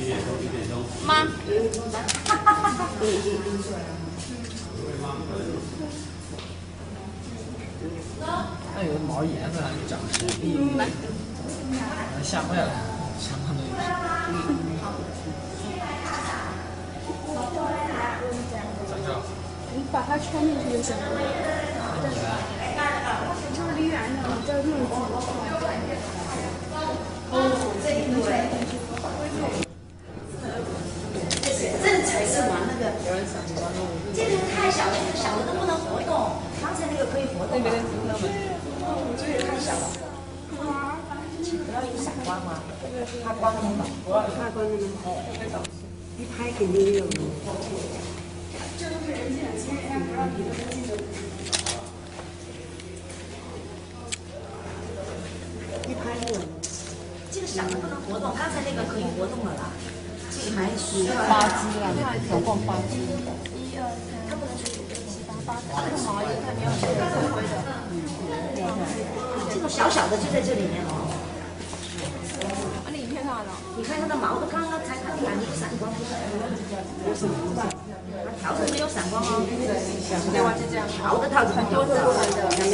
妈。 它有的毛颜色还长深，吓坏了，什么东西？咋着？ 你把它圈进去就行了。 那你来。 就是离远点了，这弄近。 这才是玩那个。这个太小了，这个小的都不能活动。刚才那个可以活动。那边这个太小了。不要有闪光吗？怕光的吗？ 怕光的吗？一拍肯定有。这都是人进的，其实人家不让你们进的。一拍就。 这个小的不能活动，刚才那个可以活动了啦。这个还需要八只啊，总共8只。 1、2、3，它不能是5、6、7、8、8，它这个毛也它没有这个正规的。 这种小小的就在这里面哦。 那影片看了？ 你看它的毛都刚刚才看感觉闪光，不是？有闪光。它条子没有闪光哦。 对，我是这样。 条的套子很有的。